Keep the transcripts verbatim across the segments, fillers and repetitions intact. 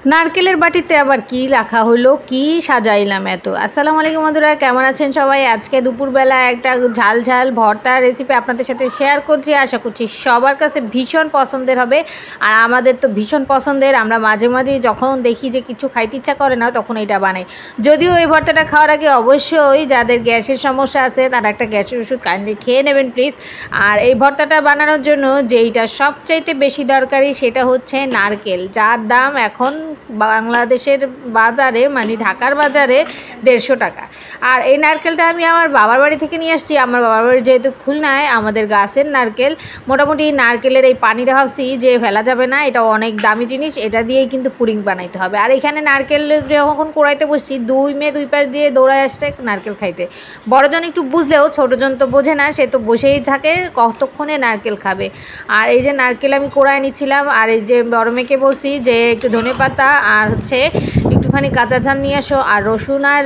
নারকেলের বাটিতে আবার কি রাখা হলো, কি সাজাইলাম এত। আসসালামু আলাইকুম বন্ধুরা, কেমন আছেন সবাই? আজকে দুপুরবেলা একটা ঝাল ঝাল ভর্তা রেসিপি আপনাদের সাথে শেয়ার করছি। আশা করছি সবার কাছে ভীষণ পছন্দের হবে, আর আমাদের তো ভীষণ পছন্দের। আমরা মাঝে মাঝে যখন দেখি যে কিছু খাইতে ইচ্ছা করে না, তখন এটা বানাই। যদিও এই ভর্তাটা খাওয়ার আগে অবশ্যই যাদের গ্যাসের সমস্যা আছে তারা একটা গ্যাসের ওষুধ কাইন্ডলি খেয়ে নেবেন প্লিজ। আর এই ভর্তাটা বানানোর জন্য যেইটা সবচাইতে বেশি দরকারি সেটা হচ্ছে নারকেল, যার দাম এখন বাংলাদেশের বাজারে মানে ঢাকার বাজারে দেড়শো টাকা। আর এই নারকেলটা আমি আমার বাবার বাড়ি থেকে নিয়ে আসছি। আমার বাবার বাড়ি যেহেতু খুলনায়, আমাদের গাছের নারকেল। মোটামুটি নারকেলের এই পানিটা ভাবছি যে ফেলা যাবে না, এটা অনেক দামি জিনিস, এটা দিয়েই কিন্তু পুডিং বানাইতে হবে। আর এখানে নারকেল যখন কোড়াইতে বসছি, দুই মেয়ে দুই পাশ দিয়ে দৌড়ায় আসছে নারকেল খাইতে। বড়জন একটু বুঝলেও ছোটোজন তো বোঝে না, সে তো বসেই থাকে কতক্ষণে নারকেল খাবে। আর এই যে নারকেল আমি কোড়ায় নিচ্ছিলাম, আর এই যে বড় মেয়েকে বলছি যে একটু ধনেপাতা আর হচ্ছে একটুখানি কাঁচা ঝাল নিয়ে আসো। আর রসুন আর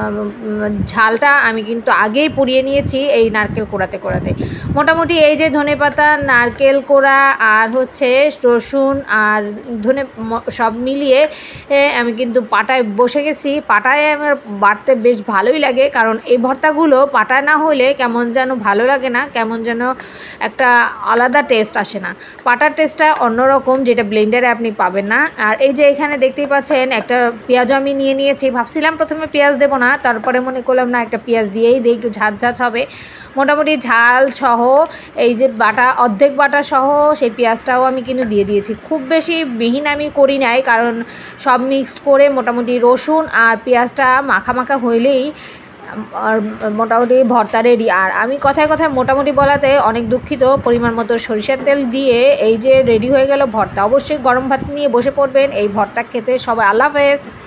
ঝালটা আমি কিন্তু আগেই পুড়িয়ে নিয়েছি এই নারকেল কোড়াতে কোড়াতে। মোটামুটি এই যে ধনেপাতা, নারকেল কোড়া আর হচ্ছে রসুন আর ধনে সব মিলিয়ে আমি কিন্তু পাটায় বসে গেছি। পাটায় আমার বাটতে বেশ ভালোই লাগে, কারণ এই ভর্তাগুলো পাটায় না হলে কেমন যেন ভালো লাগে না, কেমন যেন একটা আলাদা টেস্ট আসে না। পাটার টেস্টটা অন্যরকম, যেটা ব্লেন্ডারে আপনি পাবেন না। আর এই যে এখানে দেখতেই পাচ্ছেন একটা পেঁয়াজ আমি নিয়ে নিয়েছি। ভাবছিলাম প্রথমে পেঁয়াজ দেবো না, তারপরে মনে করলাম না, একটা পেঁয়াজ দিয়েই দিই, একটু ঝাঁঝ ঝাঁঝ হবে। মোটামুটি ঝাল সহ এই যে বাটা, অর্ধেক বাটা সহ সেই পেঁয়াজটাও আমি কিন্তু দিয়ে দিয়েছি। খুব বেশি মিহিন আমি করি নাই, কারণ সব মিক্সড করে মোটামুটি রসুন আর পেঁয়াজটা মাখা মাখা হইলেই আর মোটামুটি ভর্তা রেডি। আর আমি কথায় কথায় মোটামুটি বলাতে অনেক দুঃখিত। পরিমাণ মতো সরিষার তেল দিয়ে এই যে রেডি হয়ে গেল ভর্তা। অবশ্যই গরম ভাত নিয়ে বসে পড়বেন এই ভর্তা খেতে। সবাই আল্লাহ হাফেজ।